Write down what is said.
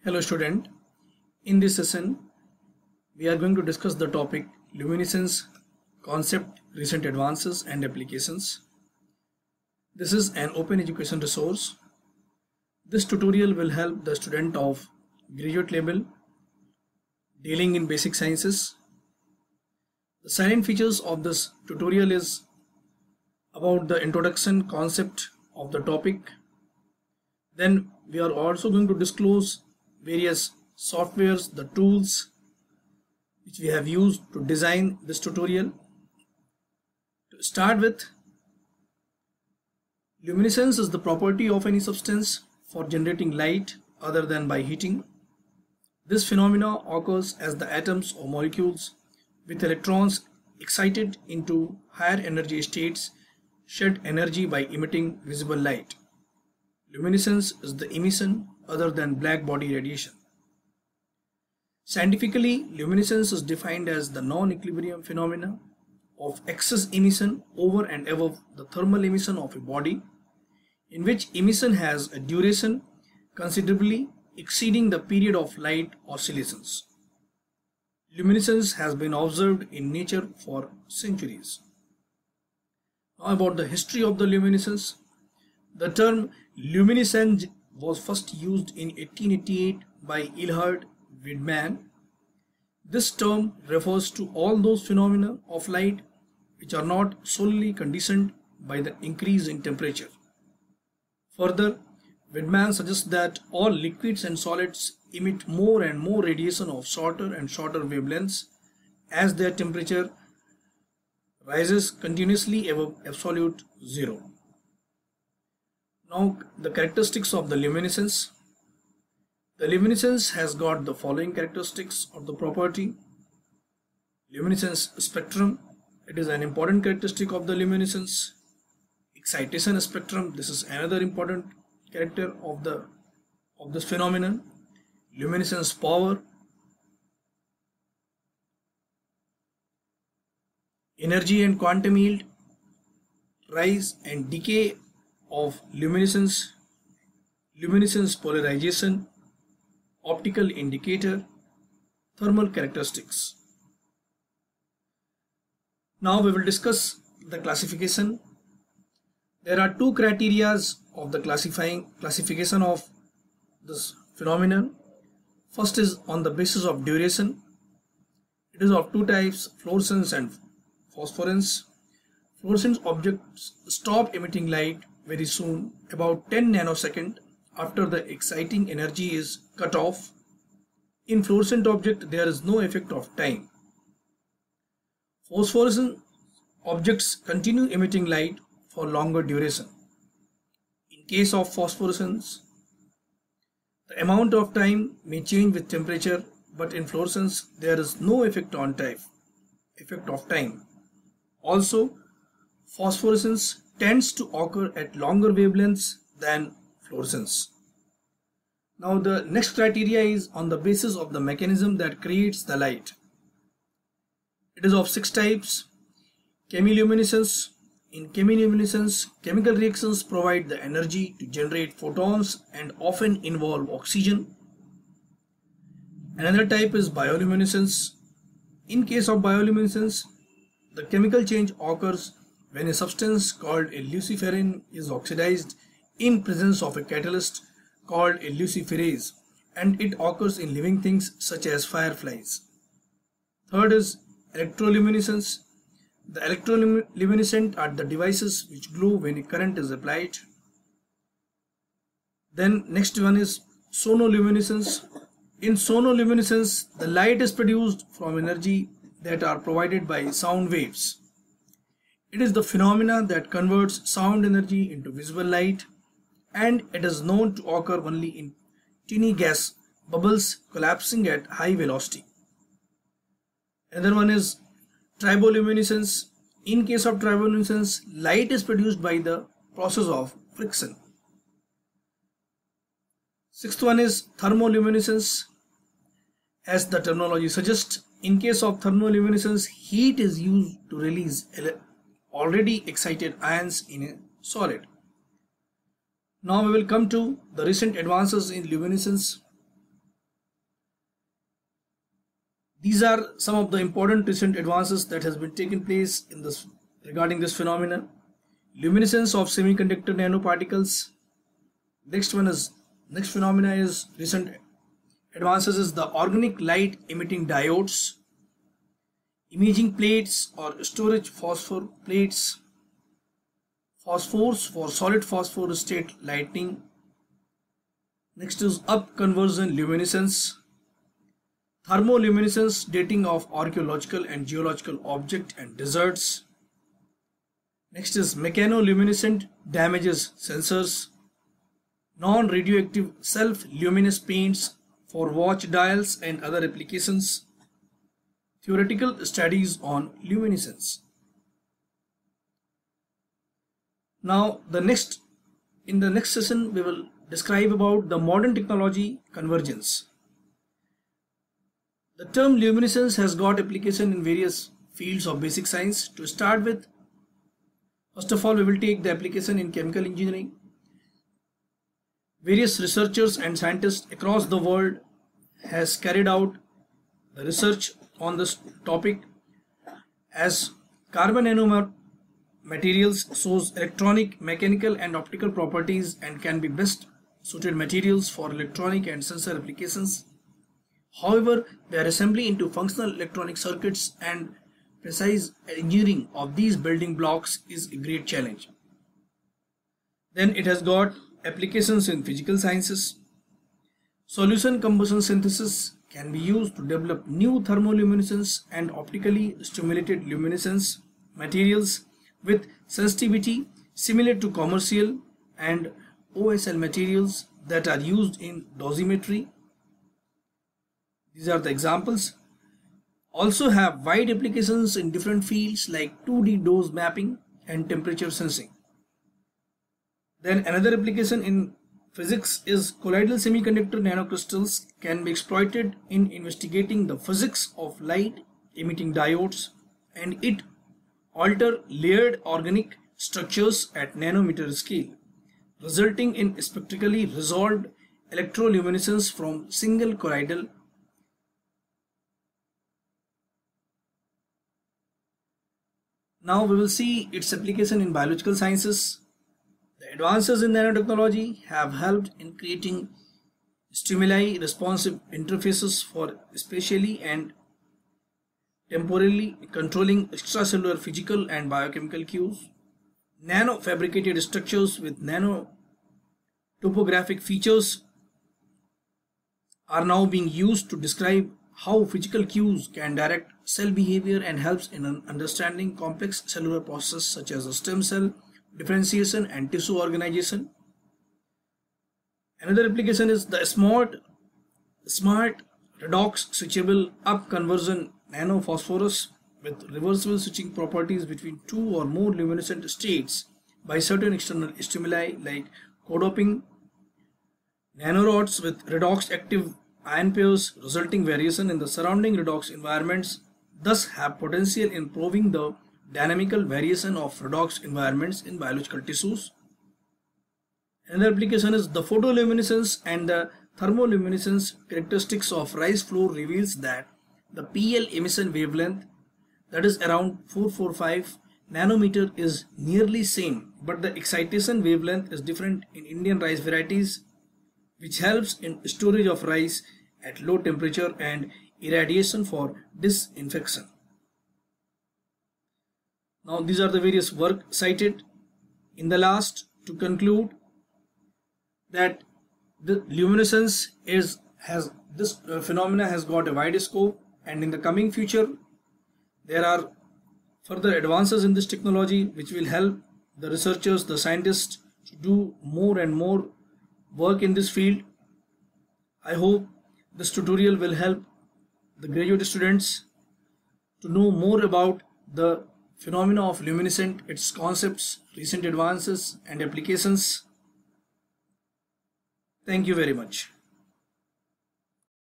Hello student, in this session we are going to discuss the topic luminescence, concept, recent advances and applications. This is an open education resource. This tutorial will help the student of graduate level dealing in basic sciences. The salient features of this tutorial is about the introduction concept of the topic. Then we are also going to disclose various softwares, the tools which we have used to design this tutorial. To start with, luminescence is the property of any substance for generating light other than by heating. This phenomena occurs as the atoms or molecules with electrons excited into higher energy states shed energy by emitting visible light. Luminescence is the emission other than black body radiation. Scientifically, luminescence is defined as the non-equilibrium phenomena of excess emission over and above the thermal emission of a body, in which emission has a duration considerably exceeding the period of light oscillations. Luminescence has been observed in nature for centuries. Now about the history of the luminescence. The term luminescence was first used in 1888 by Ilhard Widman. This term refers to all those phenomena of light which are not solely conditioned by the increase in temperature. Further, Widman suggests that all liquids and solids emit more and more radiation of shorter and shorter wavelengths as their temperature rises continuously above absolute zero. Now the characteristics of the luminescence. The luminescence has got the following characteristics of the property. Luminescence spectrum, it is an important characteristic of the luminescence. Excitation spectrum, this is another important character of this phenomenon. Luminescence power, energy and quantum yield, rise and decay of luminescence, luminescence polarization, optical indicator, thermal characteristics. Now we will discuss the classification. There are two criteria of the classification of this phenomenon. First is on the basis of duration. It is of two types, fluorescence and phosphorescence. Fluorescent objects stop emitting light very soon, about 10 nanoseconds after the exciting energy is cut off. In fluorescent object there is no effect of time. Phosphorescent objects continue emitting light for longer duration. In case of phosphorescence, the amount of time may change with temperature, but in fluorescence there is no effect of time. Also, phosphorescence tends to occur at longer wavelengths than fluorescence. Now the next criteria is on the basis of the mechanism that creates the light. It is of 6 types. Chemiluminescence. In chemiluminescence, chemical reactions provide the energy to generate photons and often involve oxygen. Another type is bioluminescence. In case of bioluminescence, the chemical change occurs when a substance called a luciferin is oxidized in presence of a catalyst called a luciferase, and it occurs in living things such as fireflies. Third is electroluminescence. The electroluminescent are the devices which glow when a current is applied. Then next one is sonoluminescence. In sonoluminescence, the light is produced from energy that are provided by sound waves. It is the phenomena that converts sound energy into visible light, and it is known to occur only in tiny gas bubbles collapsing at high velocity. Another one is triboluminescence. In case of triboluminescence, light is produced by the process of friction. Sixth one is thermoluminescence. As the terminology suggests, in case of thermoluminescence, heat is used to release already excited ions in a solid. Now we will come to the recent advances in luminescence. These are some of the important recent advances that has been taken place in this regarding this phenomenon. Luminescence of semiconductor nanoparticles. Next phenomena is recent advances is the organic light emitting diodes, imaging plates or storage phosphor plates, phosphors for solid phosphor state lighting. Next is up conversion luminescence, thermoluminescence dating of archaeological and geological objects and deserts. Next is mechanoluminescent damages sensors, non-radioactive self-luminous paints for watch dials and other applications, theoretical studies on luminescence. Now in the next session we will describe about the modern technology convergence. The term luminescence has got application in various fields of basic science. To start with, first of all, we will take the application in chemical engineering. Various researchers and scientists across the world has carried out the research on this topic, as carbon nanomaterials shows electronic, mechanical and optical properties and can be best suited materials for electronic and sensor applications. However, their assembly into functional electronic circuits and precise engineering of these building blocks is a great challenge. Then it has got applications in physical sciences. Solution combustion synthesis can be used to develop new thermoluminescence and optically stimulated luminescence materials with sensitivity similar to commercial and OSL materials that are used in dosimetry. These are the examples. Also have wide applications in different fields like 2D dose mapping and temperature sensing. Then another application in physics is colloidal semiconductor nanocrystals can be exploited in investigating the physics of light emitting diodes, and it alter layered organic structures at nanometer scale, resulting in spectrally resolved electroluminescence from single colloidal. Now we will see its application in biological sciences. The advances in nanotechnology have helped in creating stimuli responsive interfaces for spatially and temporally controlling extracellular physical and biochemical cues. Nano fabricated structures with nano topographic features are now being used to describe how physical cues can direct cell behavior and helps in understanding complex cellular processes such as stem cell differentiation and tissue organization. Another application is the smart redox switchable up conversion nanophosphorus with reversible switching properties between two or more luminescent states by certain external stimuli like co-doping nanorods with redox active ion pairs, resulting variation in the surrounding redox environments, thus have potential in proving the dynamical variation of redox environments in biological tissues. Another application is the photoluminescence and the thermoluminescence characteristics of rice flour reveals that the PL emission wavelength, that is around 445 nanometer, is nearly same, but the excitation wavelength is different in Indian rice varieties, which helps in storage of rice at low temperature and irradiation for disinfection. Now these are the various work cited. In the last, to conclude that the luminescence this phenomena has got a wide scope, and in the coming future there are further advances in this technology which will help the researchers, the scientists to do more and more work in this field. I hope this tutorial will help the graduate students to know more about the phenomena of luminescent, its concepts, recent advances and applications. Thank you very much.